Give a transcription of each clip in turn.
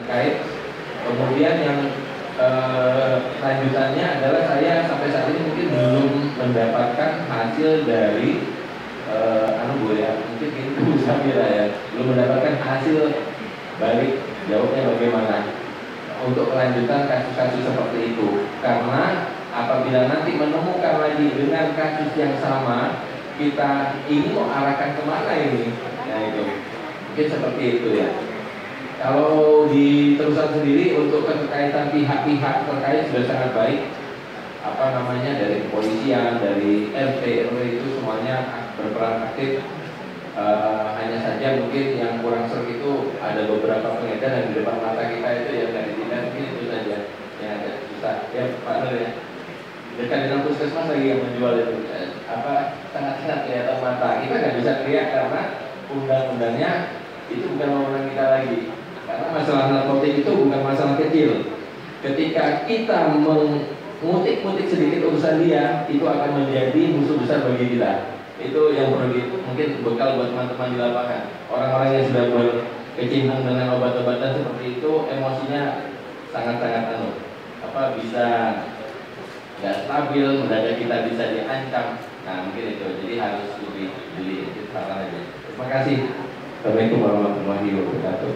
terkait. Kemudian yang lanjutannya adalah saya sampai saat ini mungkin belum mendapatkan hasil dari mungkin itu Bu Samira ya, belum mendapatkan hasil balik jawabnya bagaimana untuk kelanjutan kasus-kasus seperti itu. Karena apabila nanti menemukan lagi dengan kasus yang sama, kita ini mau arahkan kemana ini? Nah itu mungkin seperti itu ya. Kalau di terusan sendiri untuk keterkaitan pihak-pihak terkait sudah sangat baik, dari kepolisian, dari RT, RW itu semuanya berperan aktif. Hanya saja mungkin yang kurang seru itu ada beberapa pengedar di depan mata kita itu yang nggak ditindak, mungkin itu saja yang agak susah ya Pak Nur ya. Dekat dengan puskesmas lagi yang menjual itu sangat-sangat kelihatan mata, kita nggak bisa teriak karena undang-undangnya itu bukan wewenang kita lagi. Karena masalah narkotik itu bukan masalah kecil. Ketika kita mengutik-ngutik sedikit urusan dia, itu akan menjadi musuh besar bagi kita. Itu yang perlu mungkin bekal buat teman-teman di lapangan. Orang-orang yang sudah berkecimpung dengan obat-obatan seperti itu, emosinya sangat-sangat bisa nggak stabil, mendadak kita bisa diancam. Nah mungkin itu, jadi harus lebih jeli. Itu saran aja. Terima kasih. Assalamualaikum warahmatullahi wabarakatuh.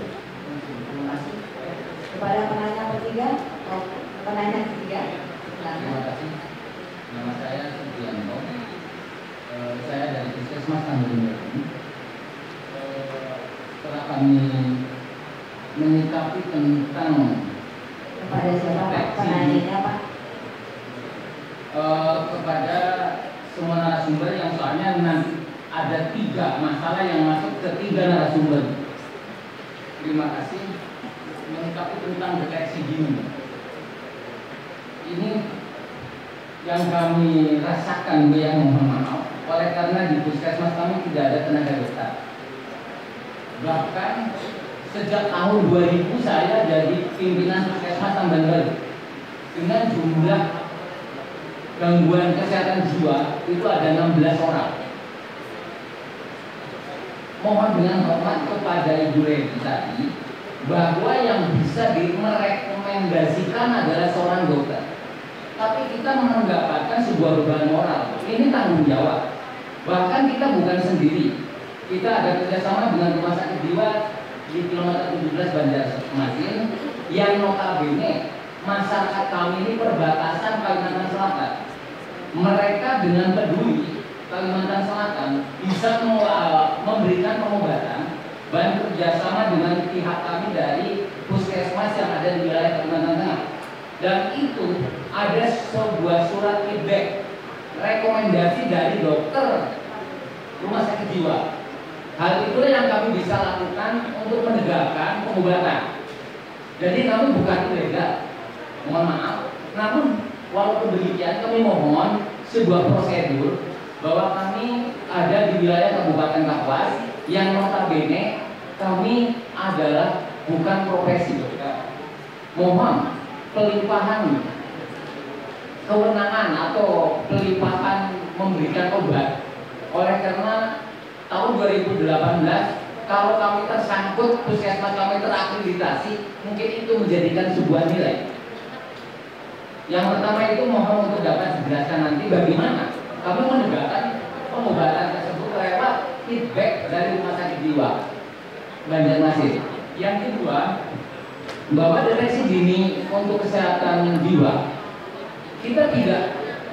Kepada penanya ketiga, terima kasih. Nama saya Sugianto. Saya dari Puskesmas Tanjung Jabung. Setelah kami menyikapi tentang kepada siapa Pak? Penanyanya Pak? Kepada semua narasumber yang soalnya nanti ada 3 masalah yang masuk ke 3 narasumber. Terima kasih. Menyikapi tentang deteksi dini. Ini yang kami rasakan, yang mohon maaf, oleh karena di puskesmas kami tidak ada tenaga dokter. Bahkan sejak tahun 2000 saya jadi pimpinan puskesmas Tambanbaru dengan jumlah gangguan kesehatan jiwa itu ada 16 orang. Mohon dengan hormat kepada Ibu Lady tadi, bahwa yang bisa direkomendasikan adalah seorang dokter, tapi kita mendapatkan sebuah beban moral. Ini tanggung jawab. Bahkan kita bukan sendiri. Kita ada kerjasama dengan rumah sakit jiwa di kilometer 17 Banjarmasin yang notabene masyarakat kami ini perbatasan Kalimantan Selatan. Mereka dengan peduli Kalimantan Selatan bisa memberikan pengobatan dan kerjasama dengan pihak kami dari puskesmas yang ada di wilayah Kalimantan Tengah. Dan itu ada sebuah surat feedback rekomendasi dari dokter rumah sakit jiwa. Hal itulah yang kami bisa lakukan untuk menegakkan pengobatan. Jadi kami bukan ilegal, mohon maaf. Namun walaupun demikian kami mohon sebuah prosedur bahwa kami ada di wilayah Kabupaten Kapuas yang notabene kami adalah bukan profesi dokter. Mohon pelimpahan kewenangan atau pelimpahan memberikan obat. Oleh karena tahun 2018 kalau kami tersangkut, puskesmas kami terakreditasi, mungkin itu menjadikan sebuah nilai. Yang pertama itu mohon untuk dapat dijelaskan nanti bagaimana kami menegakkan pengobatan tersebut lewat feedback dari rumah sakit jiwa Banjarmasin. Yang kedua, bahwa deteksi dini untuk kesehatan jiwa kita tidak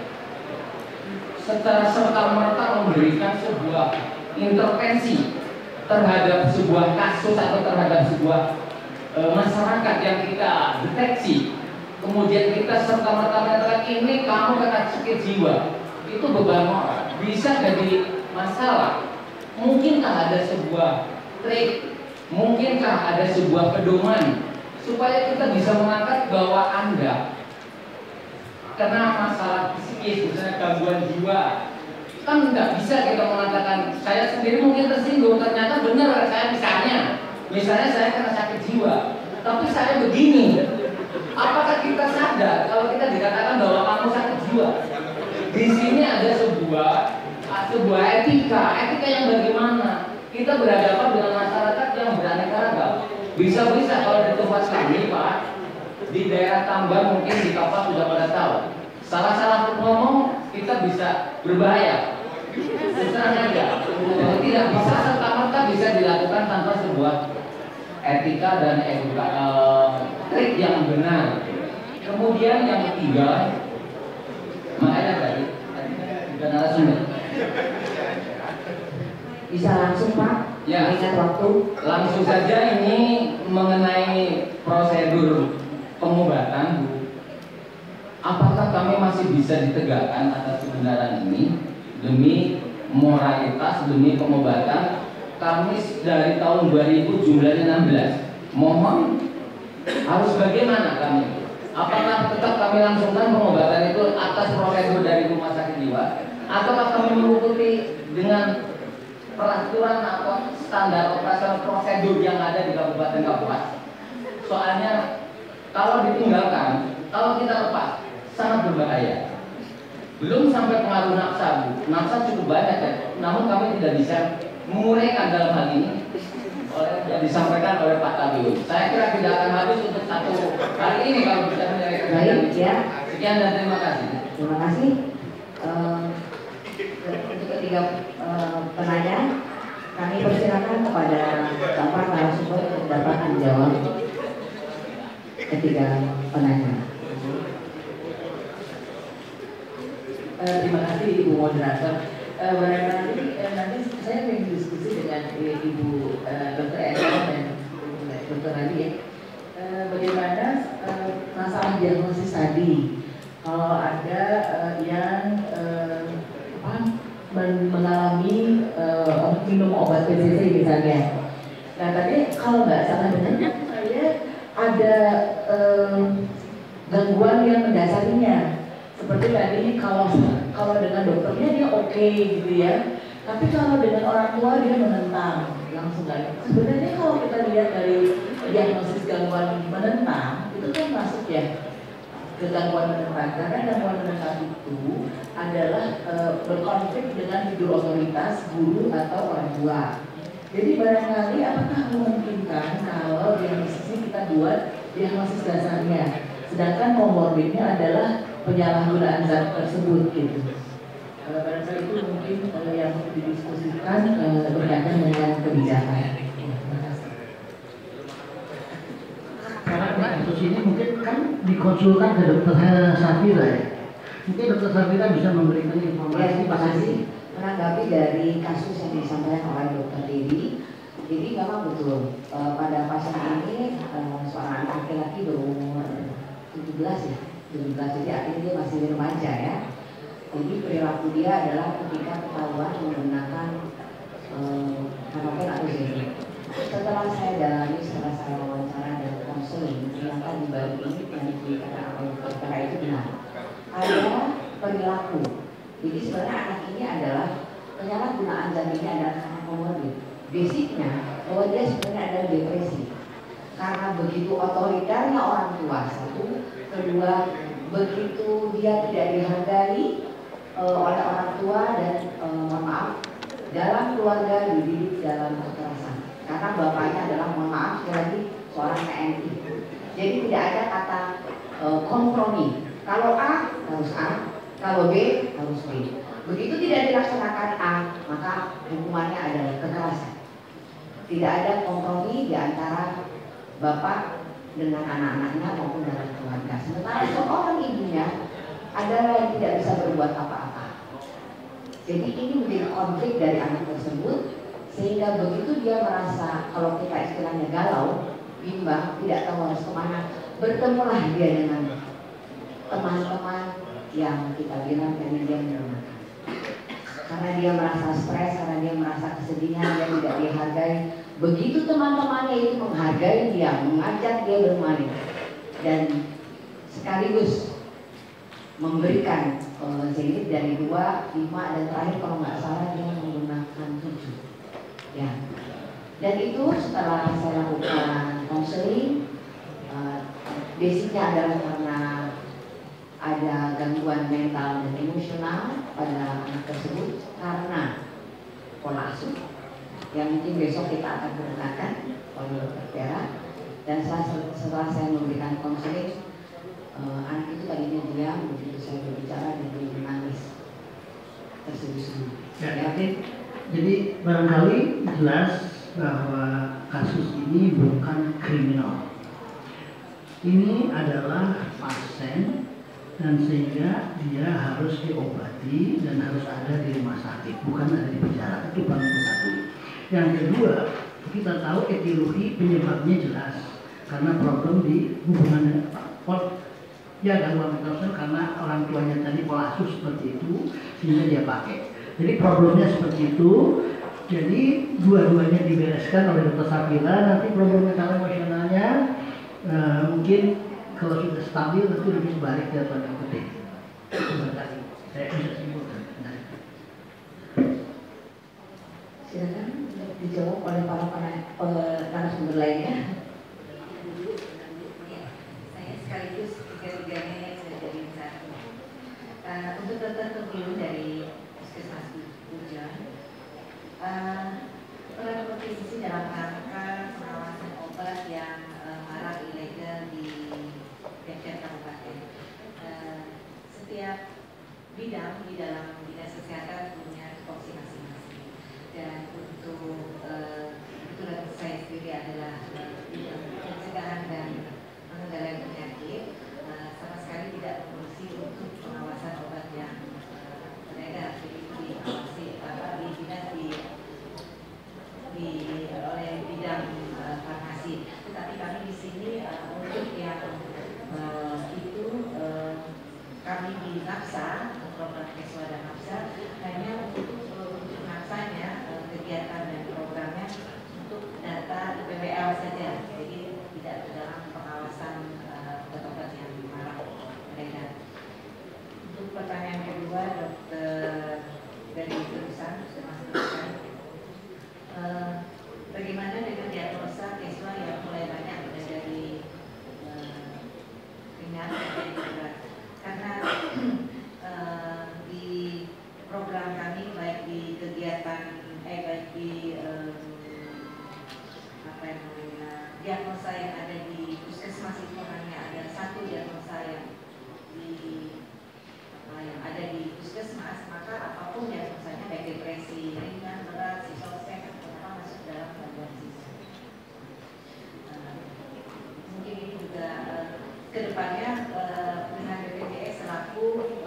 secara serta-merta memberikan sebuah intervensi terhadap sebuah kasus atau terhadap sebuah masyarakat yang kita deteksi, kemudian kita serta-merta mengatakan ini kamu kena sakit jiwa. Itu beban moral, bisa jadi masalah. Mungkinkah ada sebuah trik, mungkinkah ada sebuah pedoman supaya kita bisa mengangkat bahwa Anda kena masalah psikis, misalnya gangguan jiwa. Kan nggak bisa kita mengatakan, saya sendiri mungkin tersinggung, ternyata benar saya misalnya saya kena sakit jiwa, tapi saya begini. Apakah kita sadar kalau kita dikatakan bahwa kamu sakit jiwa? Di sini ada sebuah etika yang bagaimana kita berhadapan dengan masyarakat yang beraneka ragam. Bisa-bisa kalau di tempat kami Pak, di daerah Tambang mungkin di Kapas sudah pada tahu. Salah-salah ngomong kita bisa berbahaya. Misalnya aja, tidak bisa serta-merta bisa dilakukan tanpa sebuah etika dan trik yang benar. Kemudian yang ketiga, makanya tadi bukan narasumber. Bisa langsung Pak? Ya. Ingat waktu. Langsung saja ini mengenai prosedur pengobatan, Bu. Apakah kami masih bisa ditegakkan atas kebenaran ini demi moralitas, demi pengobatan? Kami dari tahun 2000 jumlahnya 16. Mohon harus bagaimana kami? Apakah tetap kami langsungkan pengobatan itu atas prosedur dari rumah sakit jiwa, ataukah kami mengikuti dengan peraturan atau standar operasional prosedur yang ada di Kabupaten Kapuas? Soalnya kalau ditinggalkan, kalau kita lepas, sangat berbahaya. Belum sampai pengaruh nafsa, Bu. Nafsa cukup banyak ya, namun kami tidak bisa menguraikan dalam hal ini oleh yang disampaikan oleh Pak Tabiun. Saya kira tidak akan habis untuk satu kali ini kalau bisa menyelesaikan. Baik ya. Sekian dan terima kasih. Terima kasih. Untuk ketiga penanya, kami persilakan kepada Bapak narasumber untuk dapat menjawab ketiga penanya. Terima kasih Ibu Moderator. Nanti saya ingin diskusi dengan Ibu Dr. Eka dan Dr. Radi ya. Bagaimana masalah diagnosis tadi? Kalau ada yang mengalami minum obat PCC misalnya. Nah tadi kalau nggak salah dengar saya ada gangguan yang mendasarinya. Seperti tadi kalau dengan dokternya dia oke gitu ya, tapi kalau dengan orang tua dia menentang langsung kan. Sebenarnya kalau kita lihat dari diagnosis gangguan menentang itu kan masuk ya ke gangguan menentang, karena gangguan menentang itu adalah berkonflik dengan figur otoritas guru atau orang tua. Jadi barangkali apakah memungkinkan kalau diagnosisnya kita buat diagnosis dasarnya, sedangkan komorbidnya adalah penyalahgunaan zat tersebut gitu. Barangkali itu mungkin yang didiskusikan berkaitan dengan kebijakan. Karena kasus ini mungkin kan dikonsulkan ke Dr. Safira ya. Mungkin Dr. Safira bisa memberikan informasi. Ya, terima kasih. Menanggapi dari kasus yang disampaikan oleh Dr. Dewi, jadi memang betul pada pasien ini seorang laki-laki berumur 17 ya. 17, jadi artinya dia masih remaja ya. Jadi perilaku dia adalah ketika ketahuan menggunakan kanopen atau zero. Setelah saya wawancara dan konseling, ternyata di balik ini yang dikatakan oleh dokter itu benar. Ada perilaku. Jadi sebenarnya anak ini adalah penyalahgunaan zat ini adalah karena komorbid. Basicnya bahwa dia sebenarnya adalah depresi. Karena begitu otoritarnya orang tua satu, kedua begitu dia tidak dihargai oleh orang tua dan mohon maaf dalam keluarga dididik dalam kekerasan. Karena bapaknya adalah mohon maaf sekali lagi seorang TNI. Jadi tidak ada kata kompromi. Kalau A harus A, kalau B harus B. Begitu tidak dilaksanakan A, maka hukumannya adalah kekerasan. Tidak ada kompromi di antara bapak dengan anak-anaknya maupun dalam keluarga. Sementara seorang ibunya adalah yang tidak bisa berbuat apa-apa. Jadi ini menjadi konflik dari anak tersebut, sehingga begitu dia merasa kalau kita istilahnya galau, bimbang, tidak tahu harus kemana, bertemulah dia dengan teman-teman yang kita bilang karena dia menyenangkan. Karena dia merasa stres, karena dia merasa kesedihan, dia tidak dihargai. Begitu teman-temannya itu menghargai dia, mengajak dia bermain, dan sekaligus memberikan zenit dari 2, 5, dan terakhir kalau nggak salah dia menggunakan 7. Ya. Dan itu setelah saya lakukan konseling, basicnya adalah karena ada gangguan mental dan emosional pada anak tersebut karena pola asuh yang mungkin besok kita akan gunakan oleh Dr. Vera. Dan setelah saya memberikan konseling, anak itu tadinya diam, begitu saya berbicara dia menangis terseduh-seduh. Ya, jadi barangkali jelas bahwa kasus ini bukan kriminal. Ini adalah pasien dan sehingga dia harus diobati dan harus ada di rumah sakit, bukan ada di penjara. Itu poin satu. Yang kedua, kita tahu etiologi penyebabnya jelas karena problem di hubungan ya gangguan mental sosial karena orang tuanya tadi pola asuh seperti itu sehingga dia pakai. Jadi problemnya seperti itu. Jadi dua-duanya dibereskan oleh Dr. Safira. Nanti problem mental emosionalnya mungkin kalau sudah stabil nanti lebih balik ke tanda kutip. Tadi saya bisa simpulkan. Silakan dijawab oleh para narasumber lainnya. Saya sekaligus tiga-tiganya yang sudah jadi satu. Untuk Dr. Tuglu dari Puskesmas Pujon, telah berkontribusi dalam rangka pengawasan obat yang marak ilegal di Depok Kabupaten. Setiap bidang di dalam dinas kesehatan punya tupoksi masing-masing. Dan untuk kebetulan saya sendiri adalah bidang pencegahan dan pengendalian penyakit, sama sekali tidak mengurusi untuk pengawasan obat yang beredar. Jadi diawasi di dinas oleh bidang farmasi. Tetapi kami di sini untuk yang itu kami di NAPSA, program Keswa dan NAPSA, hanya untuk NAPSA-nya kegiatan dan programnya untuk data PWL saja, jadi tidak dalam pengawasan obat-obat yang marak beredar. Untuk pertanyaan kedua, Dokter dari jurusan bagaimana dengan diagnosa Keswa yang mulai banyak ada dari ringan sampai berat? Karena di program kami baik di kegiatan baik di diagnosa yang ada di puskesmas itu hanya ada satu diagnosa yang ada di puskesmas, maka apapun diagnosanya baik depresi ringan, berat, schizofren, ternyata masuk dalam gangguan siswa. Mungkin ini juga kedepannya dengan BPJS selaku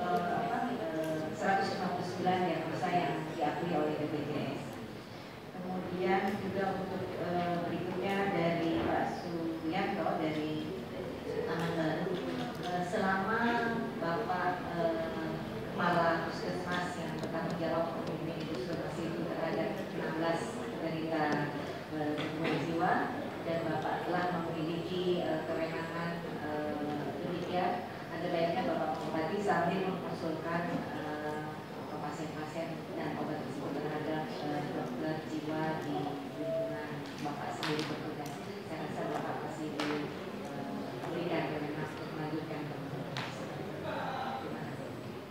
159 diagnosa yang diakui oleh BPJS. Kemudian juga untuk berikutnya dari Pak Suyanto dari Taman Baru, selama Bapak Kepala Puskesmas yang bertanggung jawab membimbing puskesmas itu terhadap 16 penderita gangguan jiwa dan Bapak telah memiliki kewenangan demikian, ada baiknya Bapak mengobati sambil mengusulkan pasien-pasien dan obat tersebut terhadap dokter jiwa di lingkungan Bapak sendiri bertugas. Saya rasa Bapak masih diberikan kewenangan untuk melanjutkan program tersebut. Terima kasih.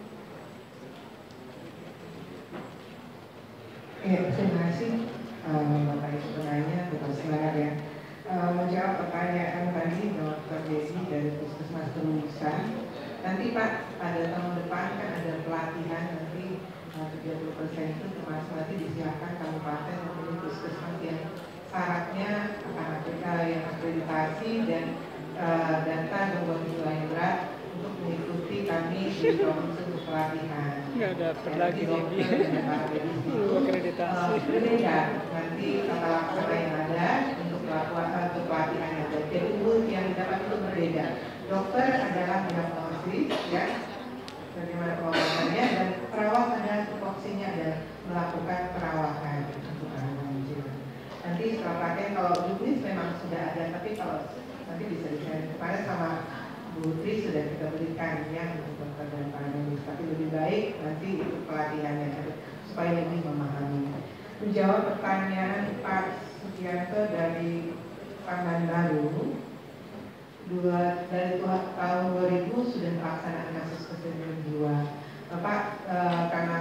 Ya, terima kasih Bapak Ibu penanya, Bapak semangat ya. Menjawab pertanyaan tadi Dr. Desi dari Puskesmas Penulisan. Nanti Pak, pada tahun depan kan ada pelatihan nanti 30% itu termasuk nanti disiapkan kabupaten memilih puskesmas yang syaratnya akan ada yang akreditasi dan data gangguan jiwa yang berat untuk mengikuti kami di provinsi untuk pelatihan. Nggak dapat lagi ini. Akreditasi. Berbeda nanti tata laksana yang ada untuk pelatihan yang ada. Jadi ilmu yang didapat itu berbeda. Dokter adalah diagnosis ya, bagaimana pengobatannya, dan perawat adalah tupoksinya dan melakukan perawatan untuk gangguan jiwa. Nanti setelah pelatihan kalau juknis memang sudah ada, tapi kalau nanti bisa dicari kemarin sama Bu Tri sudah kita berikan ya untuk dokter dan paramedik, tapi lebih baik nanti itu pelatihannya supaya lebih memahami. Menjawab pertanyaan Pak Sugianto dari Taman Baru, dari tahun 2000 sudah melaksanakan kasus kesehatan jiwa. Bapak karena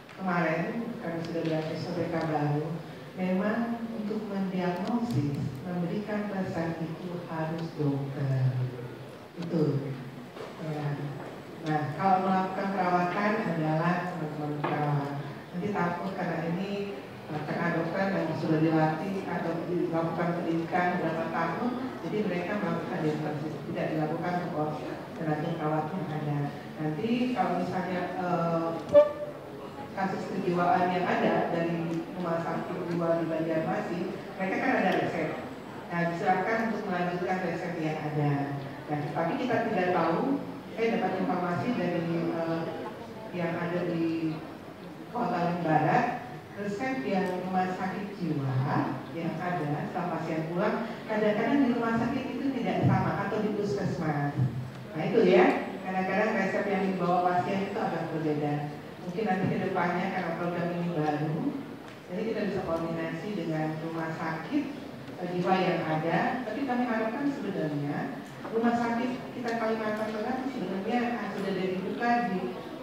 kemarin kami sudah bilang SOPK baru, memang untuk mendiagnosis memberikan resep itu harus dokter. Itu. Ya. Nah, kalau melakukan perawatan adalah teman-teman perawat. Nanti takut karena ini karena dokter yang sudah dilatih atau dilakukan pendidikan beberapa tahun, jadi mereka melakukan diagnosis, tidak dilakukan untuk tenaga perawat yang ada. Nanti kalau misalnya kasus kejiwaan yang ada dari rumah sakit jiwa di Banjarmasin, mereka kan ada resep. Nah, silakan untuk melanjutkan resep yang ada. Nah, tapi kita tidak tahu. Saya dapat informasi dari yang ada di Kota Barat, resep yang rumah sakit jiwa yang ada setelah pasien pulang, kadang-kadang di rumah sakit itu tidak sama atau di puskesmas. Nah itu ya, kadang-kadang resep yang dibawa pasien itu agak berbeda. Mungkin nanti ke depannya karena program ini baru, jadi kita bisa koordinasi dengan rumah sakit jiwa yang ada. Tapi kami harapkan sebenarnya rumah sakit kita Kalimantan Tengah sebenarnya sudah dibuka di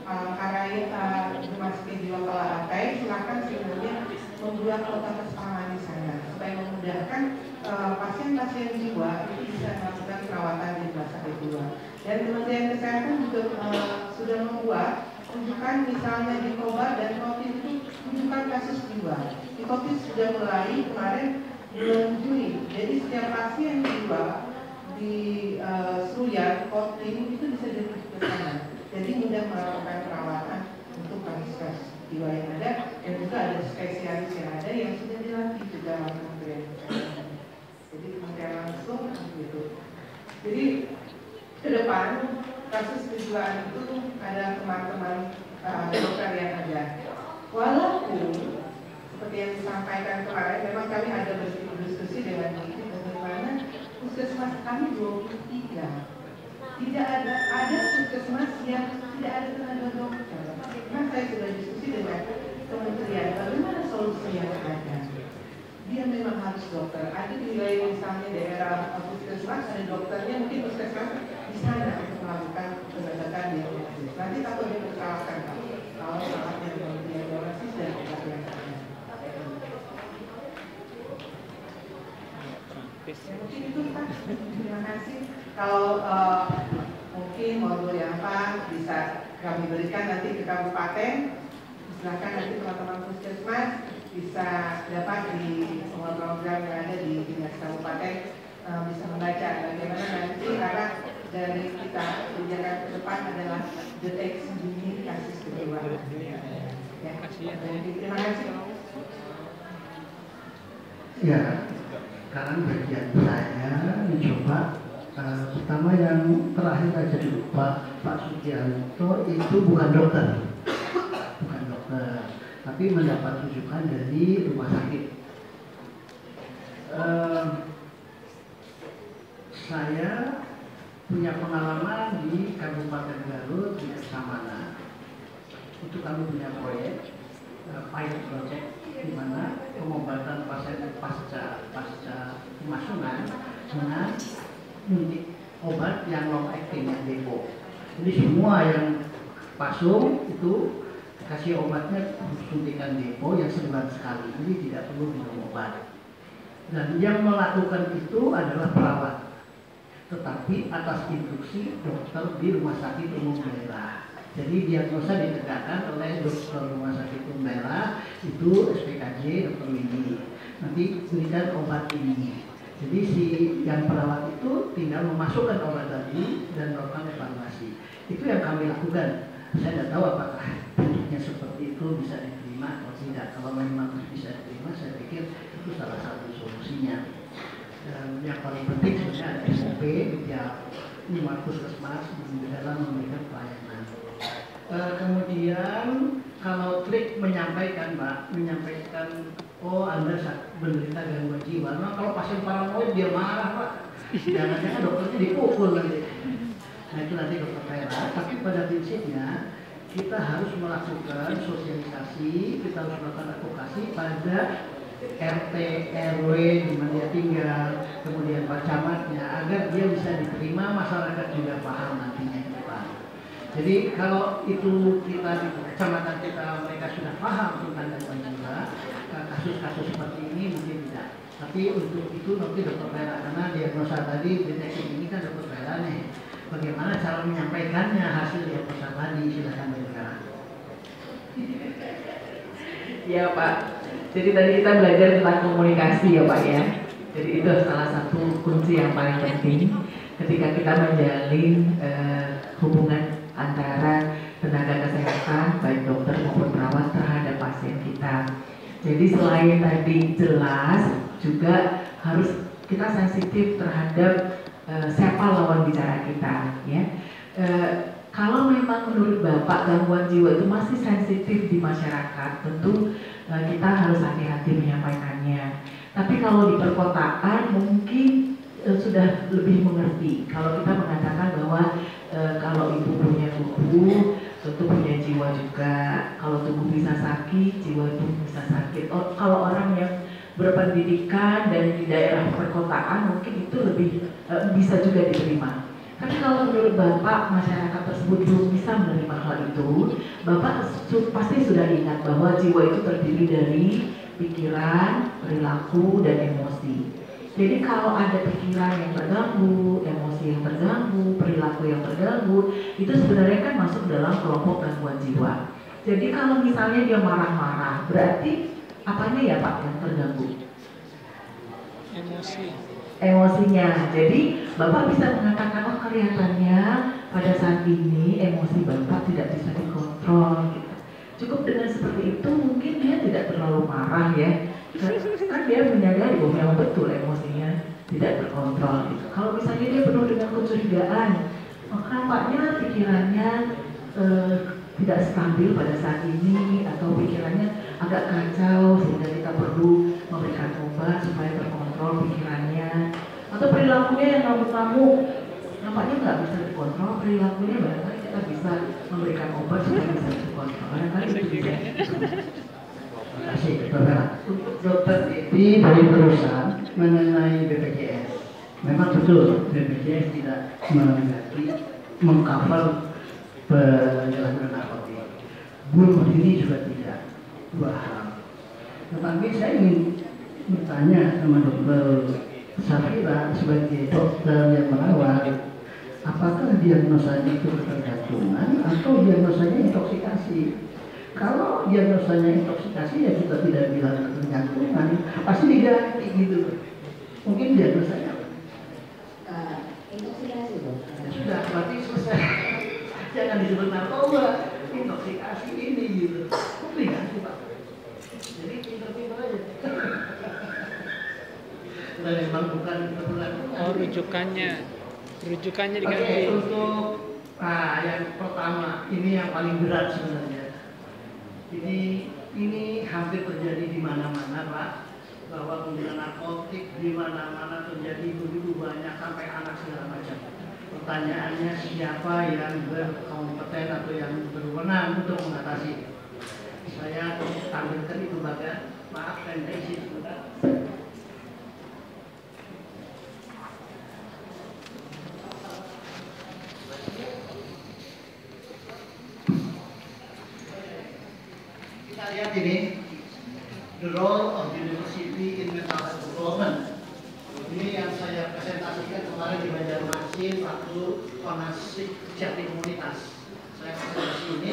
rumah sakit jiwa Kala-Atai. Silakan sebenarnya membuat kota kesepahaman di sana supaya memudahkan pasien-pasien jiwa itu bisa melakukan perawatan di rumah sakit jiwa. Dan Kementerian Kesehatan juga sudah membuat rujukan misalnya di Kobar dan Covid itu rujukan kasus jiwa. Di Covid sudah mulai kemarin bulan Juli. Jadi setiap pasien jiwa di Suryat, Kotling itu bisa dirujuk ke sana. Jadi mudah melakukan perawatan untuk kasus-kasus jiwa yang ada, dan juga ada spesialis yang ada yang sudah dilatih juga oleh Kementerian Kesehatan. Jadi kementerian langsung gitu. Jadi ke depan kasus kejiwaan itu ada teman-teman dokter yang ada. Walaupun seperti yang disampaikan kemarin, memang kami ada berdiskusi dengan bagaimana puskesmas kami 23. Tidak ada puskesmas yang tidak ada tenaga dokter. Nah, saya sudah diskusi dengan kementerian, bagaimana solusi yang ada. Dia memang harus dokter. Ada di wilayah misalnya daerah puskesmas, ada dokternya, mungkin puskesmas di sana untuk melakukan penegakan diagnosis. Nanti takut dia bersalahkan kalau saatnya diagnosis dan obat yang ada. Ya, mungkin itu Pak. Terima kasih. Kalau mungkin modul yang Pak bisa kami berikan nanti ke kabupaten, silakan nanti teman-teman puskesmas bisa dapat di semua program yang ada di dinas kabupaten bisa membaca bagaimana nanti arah dari kita kebijakan ke depan adalah deteksi dini kasus kejiwaan. Ya, terima kasih. Ya, sekarang bagian saya mencoba pertama yang terakhir aja dulu Pak Sugianto itu bukan dokter, tapi mendapat rujukan dari rumah sakit. Saya punya pengalaman di Kabupaten Garut di Kesamana. Itu kami punya proyek pilot project di mana pengobatan pasien pasca pemasungan dengan unit obat yang long acting yang depo. Jadi semua yang pasung itu kasih obatnya suntikan depo yang sebulan sekali, jadi tidak perlu minum obat. Dan yang melakukan itu adalah perawat, tetapi atas instruksi dokter di rumah sakit umum daerah. Jadi diagnosa ditegakkan oleh dokter rumah sakit umum daerah itu SPKJ dokter ini. Nanti berikan obat ini. Jadi si yang perawat itu tinggal memasukkan obat tadi dan melakukan evaluasi. Itu yang kami lakukan. Saya tidak tahu apakah bentuknya seperti itu bisa diterima atau tidak. Kalau memang bisa diterima, saya pikir itu salah satu solusinya. Dan yang paling penting sebenarnya ada SOP tiap 5 puskesmas dalam memberikan pelayanan. Kemudian kalau trik menyampaikan, Mbak, oh Anda menderita gangguan jiwa. Nah kalau pasien paranoid dia marah, Pak. Jangan-jangan dokternya dipukul nanti. Nah itu nanti dokter daerah. Tapi pada prinsipnya kita harus melakukan sosialisasi, kita harus melakukan advokasi pada RT, RW di mana dia tinggal, kemudian Pak Camatnya, agar dia bisa diterima, masyarakat juga paham nantinya ke depan. Jadi kalau itu kita di kecamatan kita mereka sudah paham tentang gangguan jiwa, kasus-kasus seperti ini mungkin tidak Tapi untuk itu nanti dokter Vera, karena diagnosa tadi deteksi ini kan dokter Vera nih. Bagaimana cara menyampaikannya hasil diagnosa tadi, silakan dokter Vera. Ya Pak, jadi tadi kita belajar tentang komunikasi ya Pak ya. Jadi itu salah satu kunci yang paling penting ketika kita menjalin hubungan antara tenaga kesehatan, baik dokter maupun perawat terhadap pasien kita. Jadi selain tadi jelas, juga harus kita sensitif terhadap siapa lawan bicara kita, ya. Kalau memang menurut Bapak gangguan jiwa itu masih sensitif di masyarakat, tentu kita harus hati-hati menyampaikannya. Tapi kalau di perkotaan mungkin sudah lebih mengerti. Kalau kita mengatakan bahwa kalau ibu punya tubuh, tentu punya jiwa juga. Kalau tubuh bisa sakit, jiwa pun bisa sakit. Kalau orang yang berpendidikan dan di daerah perkotaan mungkin itu lebih bisa juga diterima. Tapi kalau menurut Bapak masyarakat tersebut belum bisa menerima hal itu, Bapak pasti sudah ingat bahwa jiwa itu terdiri dari pikiran, perilaku, dan emosi. Jadi kalau ada pikiran yang terganggu, emosi yang terganggu, perilaku yang terganggu, itu sebenarnya kan masuk dalam kelompok gangguan jiwa. Jadi kalau misalnya dia marah-marah, berarti apanya ya Pak yang terganggu? Emosinya. Jadi Bapak bisa mengatakan, oh kelihatannya pada saat ini emosi Bapak tidak bisa dikontrol gitu. Cukup dengan seperti itu mungkin dia tidak terlalu marah ya. Kan dia menyadari bahwa memang betul emosinya tidak terkontrol gitu. Kalau misalnya dia penuh dengan kecurigaan, maka nampaknya pikirannya tidak stabil pada saat ini, atau pikirannya agak kacau sehingga kita perlu memberikan obat supaya terkontrol pikirannya. Atau perilakunya yang ngamuk-ngamuk, nampaknya nggak bisa dikontrol perilakunya, barangkali kita bisa memberikan obat supaya bisa dikontrol. Barangkali itu juga. Terima kasih dokter. Untuk dokter Edi dari perusahaan mengenai BPJS, memang betul BPJS tidak mengganti mengcover penyalahgunaan narkotika. Bunuh diri juga tidak. Dua hal. Tetapi saya ingin bertanya sama dokter Safira sebagai dokter yang merawat, apakah diagnosanya itu ketergantungan atau diagnosanya intoksikasi? Kalau diagnosanya intoksikasi ya kita tidak bilang ketergantungan, pasti diganti gitu. Mungkin diagnosanya Intoksikasi dong. sudah, berarti selesai. Jangan disebut narkoba, intoksikasi ini gitu. Mungkin diganti Pak. Jadi pintar-pintar aja. Dan memang bukan kebetulan. Oh, rujukannya diganti. Oke, untuk yang pertama ini yang paling berat sebenarnya. Ini hampir terjadi di mana-mana Pak, bahwa penggunaan narkotik di mana-mana terjadi, begitu banyak sampai anak segala macam. Pertanyaannya siapa yang berkompeten atau yang berwenang untuk mengatasi? Saya tampilkan itu bagian. Maaf saya isi sebentar. Kita lihat ini, the role of university in mental health development. Ini yang saya presentasikan kemarin di Banjarmasin waktu Konasik Jati Komunitas. Saya presentasi ini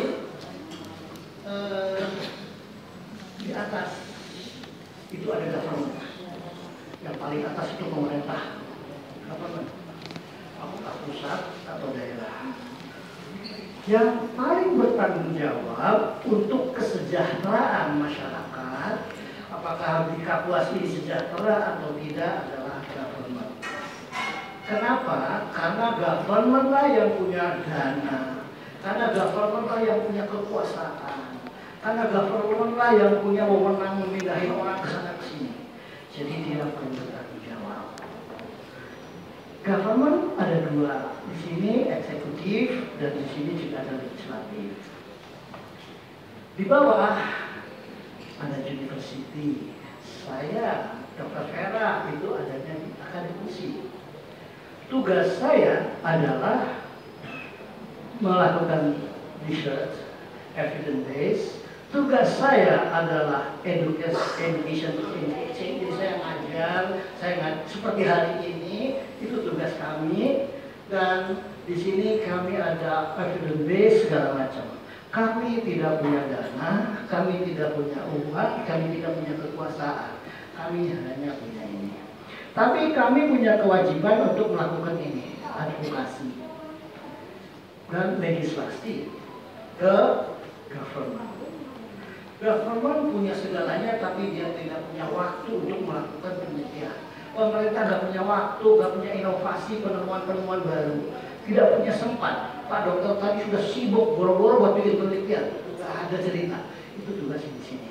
di atas itu ada government, yang paling atas itu pemerintah, government, apakah pusat atau daerah. Yang paling bertanggung jawab untuk kesejahteraan masyarakat, apakah di Kapuas ini sejahtera atau tidak, adalah government. Kenapa? Karena government lah yang punya dana, karena government lah yang punya kekuasaan, karena government lah yang punya wewenang memindahin orang ke sana ke sini. Jadi dia perlu bertanggung jawab. Government ada dua, di sini eksekutif dan di sini juga ada legislatif. Di bawah ada university. Saya, Dr. Vera, itu adanya di akademisi. Tugas saya adalah melakukan research, evidence based. Tugas saya adalah education, jadi saya ngajar. mengajar, seperti hari ini itu tugas kami, dan di sini kami ada evidence base segala macam. Kami tidak punya dana, kami tidak punya uang, kami tidak punya kekuasaan, kami hanya punya ini. Tapi kami punya kewajiban untuk melakukan ini, advokasi dan legislasi ke government. Government punya segalanya, tapi dia tidak punya waktu untuk melakukan penelitian. Pemerintah nggak punya waktu, nggak punya inovasi, penemuan-penemuan baru. Tidak punya sempat. Pak dokter tadi sudah sibuk boro-boro buat bikin penelitian. Nggak ada cerita. Itu tugas di sini.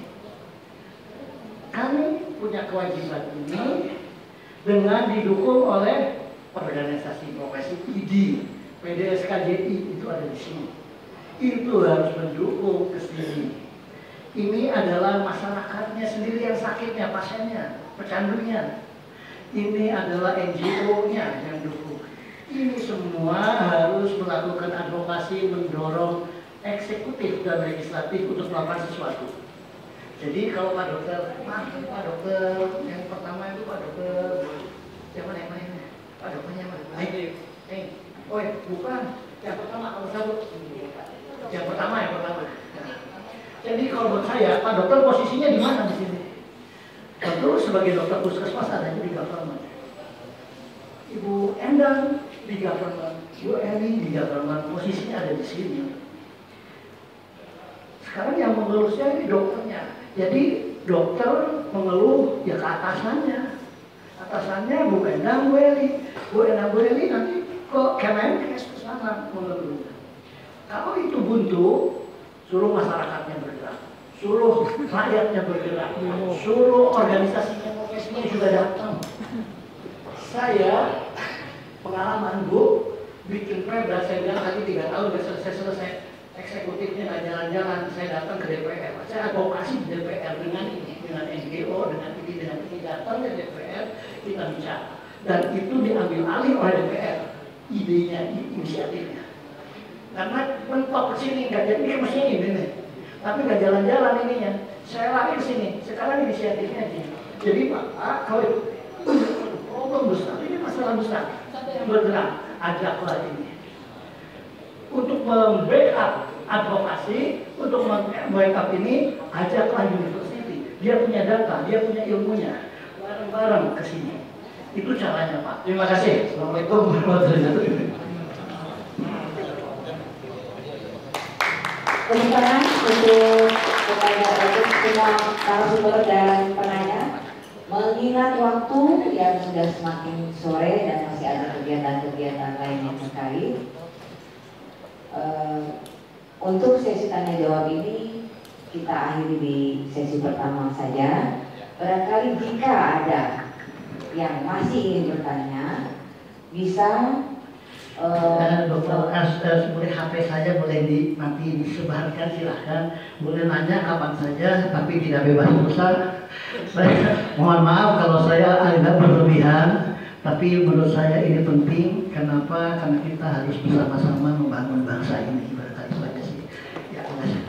Kami punya kewajiban ini dengan didukung oleh organisasi profesi ID, PDSKJI itu ada di sini. Itu harus mendukung ke sini. Ini adalah masyarakatnya sendiri yang sakitnya, pasiennya, pecandunya. Ini adalah NGO-nya yang dukung. Ini semua harus melakukan advokasi, mendorong eksekutif dan legislatif untuk melakukan sesuatu. Jadi kalau Pak Dokter, Pak Dokter yang pertama itu Pak Dokter, yang mana ini? Pak Dokternya mana? Oh ya, bukan. Yang pertama kamu tahu. Yang pertama. Jadi kalau buat saya, Pak Dokter posisinya di mana di sini? Tentu sebagai dokter puskesmas adanya di government. Ibu Endang di government, Ibu Eni di government, posisinya ada di sini. Sekarang yang mengeluhnya ini dokternya. Jadi dokter mengeluh ya ke atasannya. Atasannya Bu Endang, Bu Eli. Bu Endang, Bu Eli nanti ke Kemenkes ke sana mengeluh. Kalau itu buntu, suruh masyarakatnya bergerak, suruh rakyatnya bergerak, suruh organisasinya profesinya juga datang. Saya pengalaman Bu bikin perda, saya bilang tadi 3 tahun sudah selesai eksekutifnya nggak jalan-jalan, saya datang ke DPR, saya advokasi di DPR dengan ini, dengan NGO, dengan ini datang ke DPR, kita bicara, dan itu diambil alih oleh DPR, idenya, inisiatifnya. Karena mentok ke sini, nggak jadi mestinya ini nih. Tapi nggak jalan-jalan ininya. Saya lari ke sini, sekarang inisiatifnya aja. Jadi Pak, kalau itu problem besar, ini masalah besar. Bergerak, ajaklah ini. Untuk membackup advokasi, untuk membackup ini, ajaklah university. Dia punya data, dia punya ilmunya. Bareng-bareng ke sini. Itu caranya Pak. Terima kasih. Assalamualaikum warahmatullahi wabarakatuh. Tepuk tangan untuk semua narasumber dan penanya. Mengingat waktu yang sudah semakin sore dan masih ada kegiatan-kegiatan lain yang terkait, untuk sesi tanya jawab ini kita akhiri di sesi pertama saja. Barangkali jika ada yang masih ingin bertanya, bisa dokter, boleh HP saya boleh nanti disebarkan, silahkan. Boleh nanya kapan saja, tapi tidak bebas pulsa. Mohon maaf kalau saya agak berlebihan, tapi menurut saya ini penting. Kenapa? Karena kita harus bersama-sama membangun bangsa ini. Barangkali itu aja sih. Ya, terima kasih.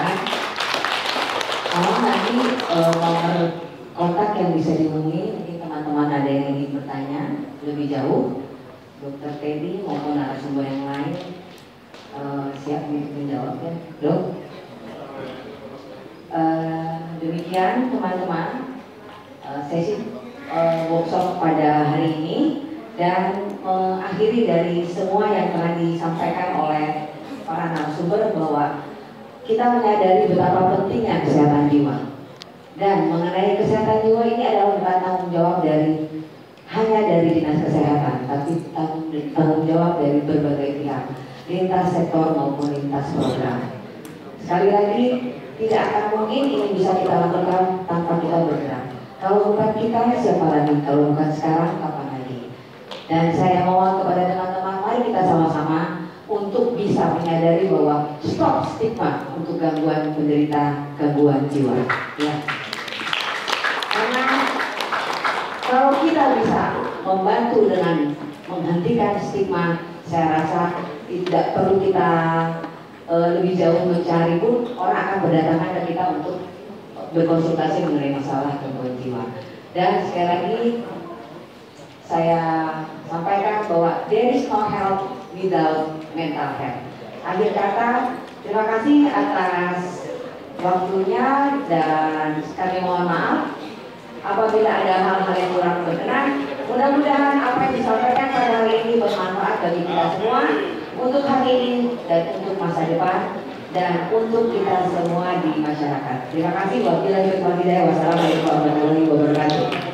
Kalau nanti nomor kontak yang bisa dihubungi, mungkin teman-teman ada yang ingin bertanya lebih jauh. Dokter Teddy maupun narasumber yang lain siap untuk menjawab ya, Dok. Demikian teman-teman sesi workshop pada hari ini, dan mengakhiri dari semua yang telah disampaikan oleh para narasumber bahwa kita menyadari betapa pentingnya kesehatan jiwa, dan mengenai kesehatan jiwa ini adalah bukan tanggung jawab hanya dari Dinas Kesehatan, tapi tanggung jawab dari berbagai pihak, lintas sektor maupun lintas program. Sekali lagi, tidak akan mungkin ini bisa kita lakukan tanpa kita bergerak. Kalau bukan kita, siapa lagi? Kalau bukan sekarang, kapan lagi? Dan saya mohon kepada teman-teman, mari kita sama-sama untuk bisa menyadari bahwa stop stigma untuk gangguan penderita gangguan jiwa. Ya. Karena kalau kita bisa membantu dengan menghentikan stigma, saya rasa tidak perlu kita lebih jauh mencari pun, orang akan berdatangan ke kita untuk berkonsultasi mengenai masalah gangguan jiwa. Dan sekali lagi saya sampaikan bahwa there is no health without mental health. Akhir kata, terima kasih atas waktunya dan kami mohon maaf apabila ada hal-hal yang kurang berkenan. Mudah-mudahan apa yang disampaikan pada hari ini bermanfaat bagi kita semua untuk hari ini dan untuk masa depan dan untuk kita semua di masyarakat. Terima kasih. Wabillahi taufiq wal hidayah. Wassalamualaikum warahmatullahi wabarakatuh.